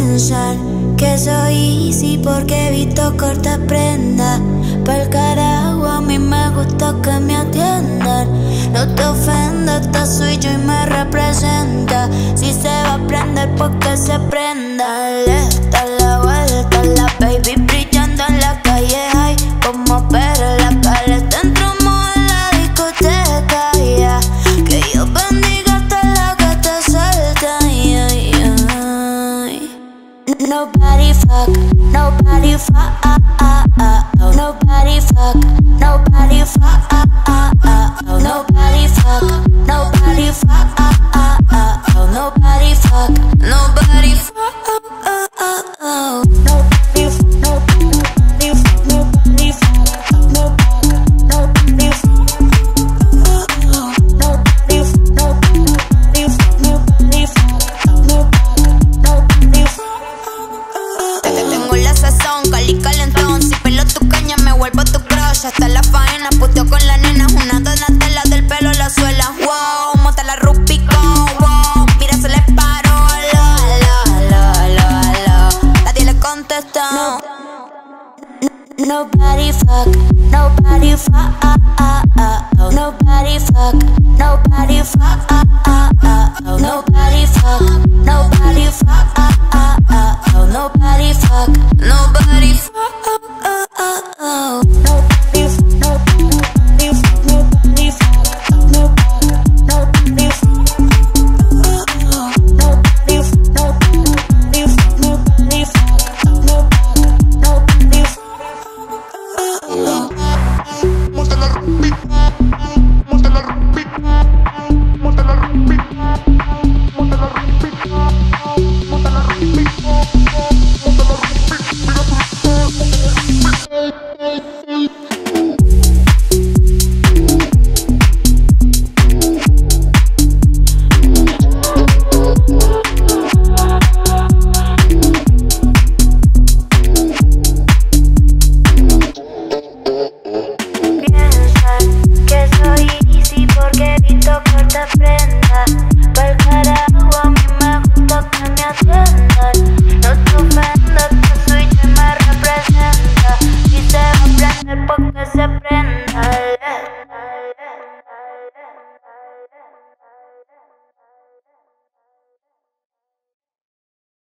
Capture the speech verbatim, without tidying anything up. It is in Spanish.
pensar que soy easy porque he visto corta prenda. Pa'l carajo, a mí me gusta que me atiendan. No te ofendas, esta soy yo y me representa. Si se va a prender, pues que se prenda. Dale, da la vuelta, la baby brillando en la calle. Ay, como pero la caleta entramos en la discoteca. Yeah. Que Dios bendiga hasta la que te salta. Yeah, yeah. Nobody fuck, nobody fuck, nobody fuck, nobody fuck, nobody fuck, nobody fuck, nobody fuck, nobody fuck. Hasta la faena, puteo con la nena. Una donatela del pelo la suela. Wow, monta la Rupico. Wow, mira se le paró. Aló, aló, aló, aló. Nadie le contestó. No, nobody fuck, nobody fuck, nobody fuck, nobody fuck, nobody fuck, nobody fuck.